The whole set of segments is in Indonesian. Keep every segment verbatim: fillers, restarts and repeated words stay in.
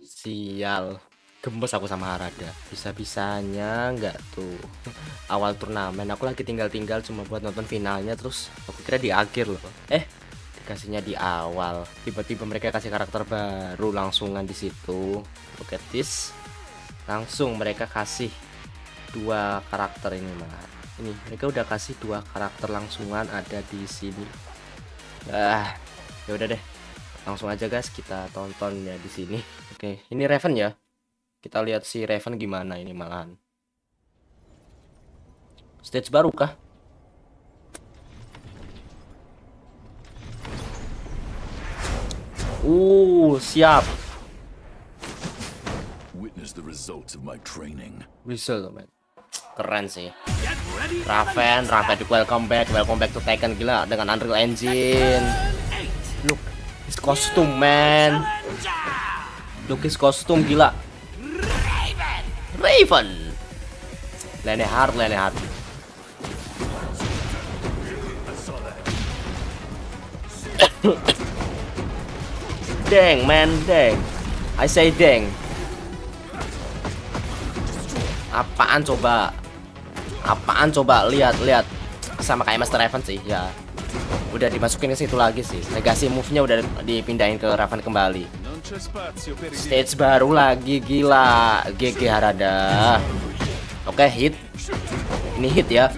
Sial, gemes aku sama Harada. Bisa-bisanya nggak tuh. Awal turnamen aku lagi tinggal-tinggal cuma buat nonton finalnya, terus aku kira di akhir loh. Eh, dikasihnya di awal. Tiba-tiba mereka kasih karakter baru langsungan di situ. Look at this. Langsung mereka kasih dua karakter ini malah. Ini mereka udah kasih dua karakter langsungan ada di sini. Ah, ya udah deh. Langsung aja guys kita tonton ya di sini. Oke, ini Raven ya. Kita lihat si Raven gimana ini malahan. Stage baru kah? Uh, siap. Witness the results of my training. Whistle, man. Keren sih. Raven, Raven, welcome back, welcome back to Tekken, gila dengan Unreal Engine. Look, his costume, man. Look his costume, gila. Raven. Lene hard, lene hard. Dang, man, dang. I say dang. Apaan coba? Apaan coba? Lihat, lihat. Sama kayak Master Raven sih, ya. Udah dimasukin ke situ lagi sih. Legacy move-nya udah dipindahin ke Raven kembali. Stage baru lagi, gila. G G Harada. Oke, hit. Ini hit ya.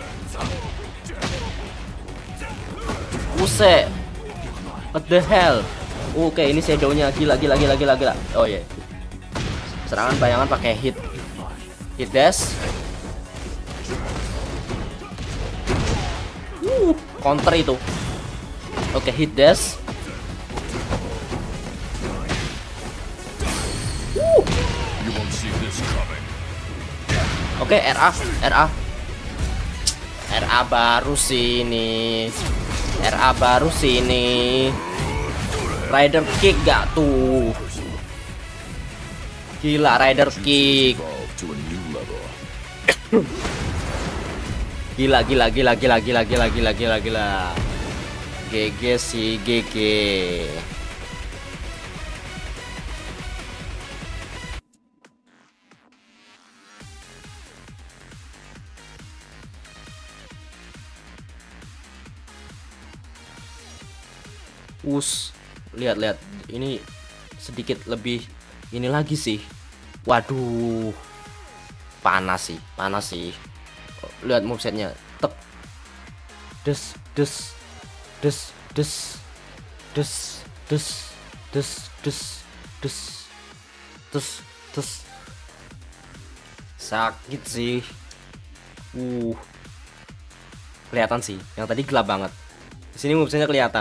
Buset. What the hell? Oke, ini shadow-nya gila, gila, gila, gila, gila. Oh iya. Yeah. Serangan bayangan pakai hit. Hit dash. Uh, counter itu. Oke, hit dash. Uh. Oke, R A, R A. R A baru sini. R A baru sini. Rider kick gak tuh? Gila, rider kick. Gila, gila, gila, gila, gila, gila, gila, gila, gila. G G sih, G G. Us, lihat-lihat. Ini sedikit lebih ini lagi sih. Waduh. Panas sih, panas sih. Lihat movesetnya, tek, des, des, des, des, des, des, des, des, des, des, des. Sakit sih. Uh, kelihatan sih. Yang tadi gelap banget. Di sini movesetnya kelihatan.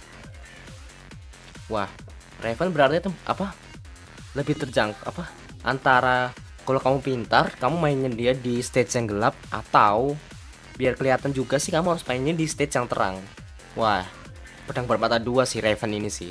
Wah, Raven berarti itu apa? Lebih terjangkau apa? Antara kalau kamu pintar, kamu mainin dia di stage yang gelap, atau biar kelihatan juga sih kamu harus mainin di stage yang terang. Wah, pedang bermata dua sih Raven ini sih.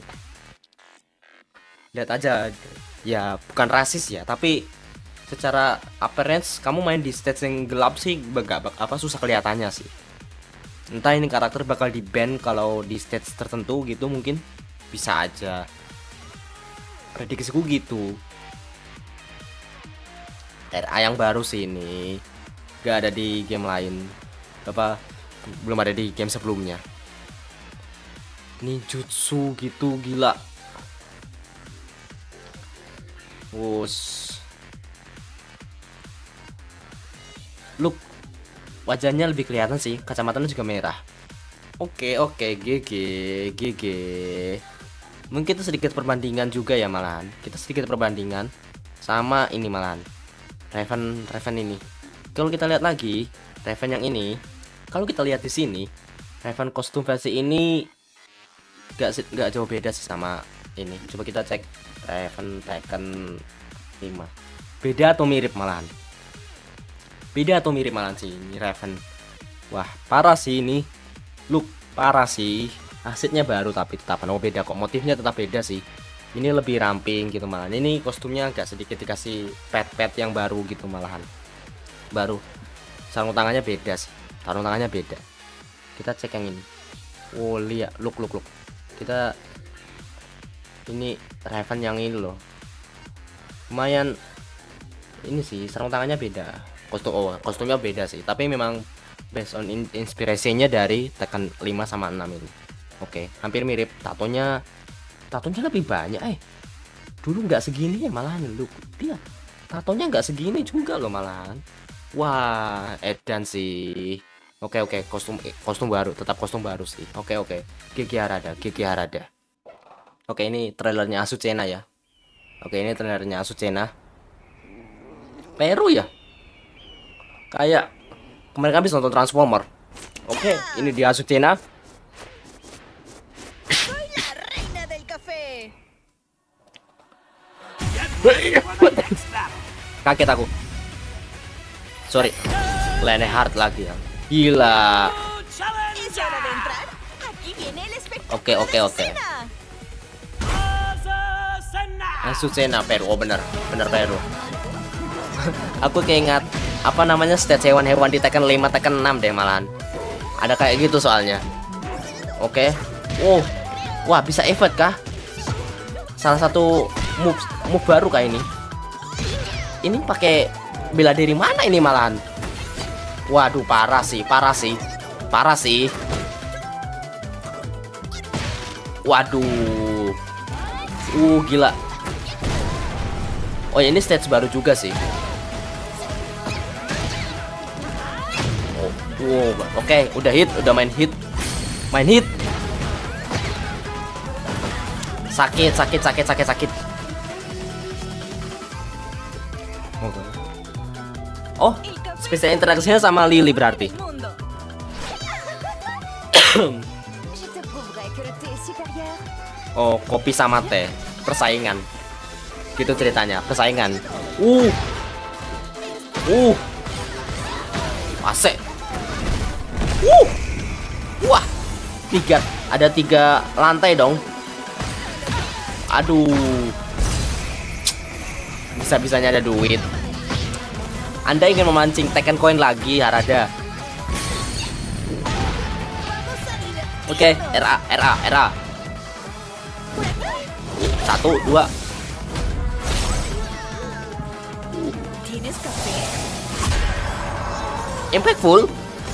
Lihat aja, ya bukan rasis ya, tapi secara appearance kamu main di stage yang gelap sih gak apa susah kelihatannya sih. Entah ini karakter bakal di ban kalau di stage tertentu gitu, mungkin bisa aja. Prediksiku gitu. R A yang baru sih ini, gak ada di game lain, apa belum ada di game sebelumnya. Ninjutsu gitu, gila. Wuss. Look, wajahnya lebih kelihatan sih, kacamatanya juga merah. Oke, oke, G G, G G. Mungkin itu sedikit perbandingan juga ya malahan. Kita sedikit perbandingan sama ini malahan. Raven, Raven ini. Kalau kita lihat lagi, Raven yang ini, kalau kita lihat di sini, Raven kostum versi ini gak, gak jauh beda sih sama ini. Coba kita cek Raven Tekken lima. Beda atau mirip malahan? Beda atau mirip malahan sih ini Raven. Wah, parah sih ini. Look, parah sih. Asetnya baru tapi tetap mau beda kok. Motifnya tetap beda sih. Ini lebih ramping gitu malahan. Ini kostumnya agak sedikit dikasih pet-pet yang baru gitu malahan. Baru. Sarung tangannya beda sih. Sarung tangannya beda. Kita cek yang ini. Oh, lihat, look look look. Kita ini Raven yang ini loh. lumayan ini sih, sarung tangannya beda, kostum oh kostumnya beda sih, tapi memang based on in inspirasinya dari Tekken lima sama enam ini. Oke, hampir mirip. Tatonya tatonya lebih banyak eh dulu nggak segini ya malahan. Lu dia tatonya nggak segini juga loh malahan. Wah, edan sih. Oke oke, kostum eh, kostum baru, tetap kostum baru sih. Oke oke, Gigi Harada, Gigi Harada. Oke, ini trailernya Azucena ya. Oke, ini trailernya Azucena. Peru ya? Kayak kemarin habis nonton Transformer. Oke, ini dia Azucena. Soy la reina del café. Kaget aku. Sorry. Lene Hard lagi ya. Gila. Es hora de entrar. Aquí viene el espectáculo. Oke, oke, de oke. Azucena. Azucena Peru. Oh bener, bener Peru. Aku keingat apa namanya stage hewan-hewan di Tekken lima, Tekken enam deh malahan. Ada kayak gitu soalnya. Oke. Oh. Wah, bisa effort kah? Salah satu move move baru kah ini? Ini pakai bela diri mana ini malahan? Waduh, parah sih, parah sih. Parah sih. Waduh. Uh, gila. Oh, ini stage baru juga sih. Oh, wow. Oke, udah hit, udah main hit. Main hit. Sakit, sakit, sakit, sakit, sakit. Oh, spesial interaksinya sama Lily berarti. Mundo. Je te prouverai que le thé est supérieur. Oh, kopi sama teh, persaingan. Gitu ceritanya, persaingan. Uh. Uh. Asik. Uh. Wah. Tiga, ada tiga lantai dong. Aduh. Bisa-bisanya ada duit. Anda ingin memancing Tekken Coin lagi, Harada? Oke, R A, R A, R A. Satu, dua. ¿Tienes café? Impactful.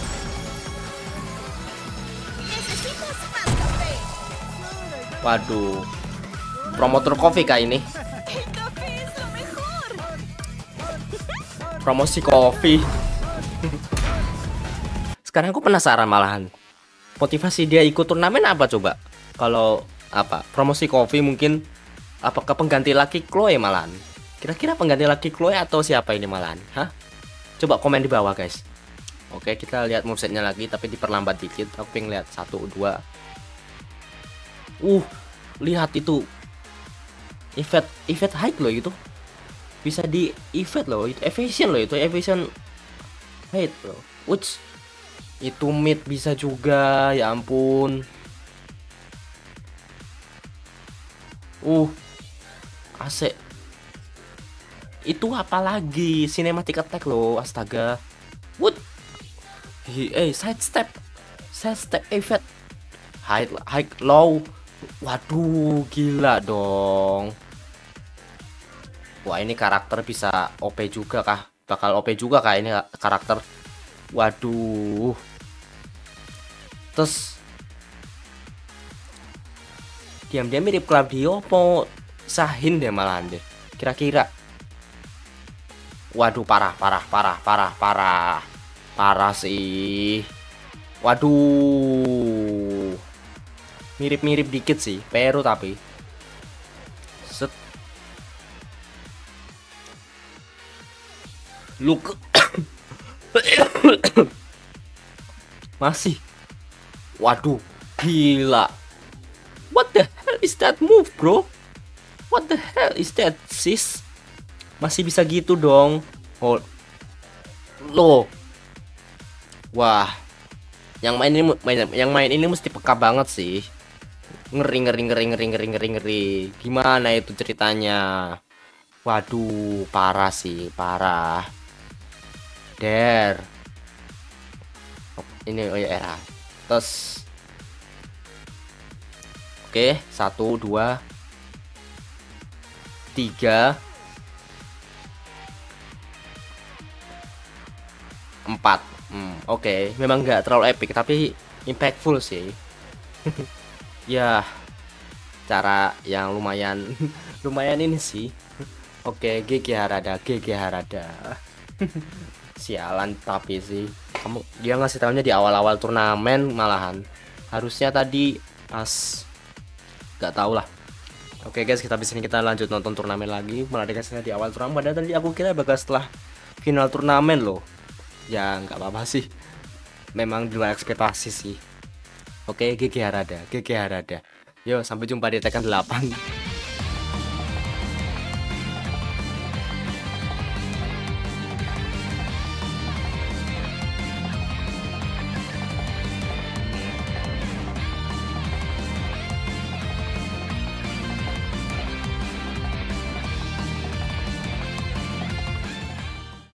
Necesitas más café. Waduh. Promotor kopi kah ini? El café es lo mejor. Promosi kopi. Sekarang aku penasaran malahan. Motivasi dia ikut turnamen apa coba? Kalau apa? Promosi kopi mungkin, apakah pengganti laki Chloe malahan? Kira-kira pengganti laki Chloe atau siapa ini malahan? Hah? Coba komen di bawah guys. Oke, kita lihat movesetnya lagi tapi diperlambat dikit. Aku pengen lihat satu, dua. Uh, lihat itu. Event, event high loh itu. Bisa di event loh, itu evasion loh, itu evasion height loh. Which itu mid bisa juga, ya ampun. Uh, asik. Itu apalagi cinematic attack loh, astaga. What? Eh, side step, side step event, high, high, low. Waduh, gila dong. Wah, ini karakter bisa O P juga kah? Bakal O P juga kah ini karakter? Waduh. Terus diam-diam mirip Claudio po Sahin deh malahan deh. Kira-kira. Waduh, parah, parah, parah, parah, parah. Parah sih. Waduh. Mirip-mirip dikit sih, Peru tapi. Set. Look. Masih. Waduh, gila. What the hell is that move, bro? What the hell is that, sis? Masih bisa gitu dong. Oh. Loh. Wah. Yang main ini yang main ini mesti peka banget sih. Ngeri ngeri ngeri ngeri ngeri ngeri ngeri. Gimana itu ceritanya? Waduh, parah sih, parah. Der. Ini oh ya era. Terus. Oke, satu, dua, tiga. empat. Hmm, oke, okay. Memang nggak terlalu epic tapi impactful sih. Ya, cara yang lumayan lumayan ini sih. Oke, okay, G G Harada, G G Harada. Sialan tapi sih. Kamu dia ngasih tahunya di awal-awal turnamen malahan. Harusnya tadi pas nggak tahu lah. Oke guys, kita habis ini kita lanjut nonton turnamen lagi. Malah dikasihnya di awal turnamen, padahal tadi aku kira bakal setelah final turnamen loh. Ya nggak apa-apa sih, memang di luar ekspektasi sih. Oke, G G Harada, G G Harada. Yo, sampai jumpa di Tekken delapan.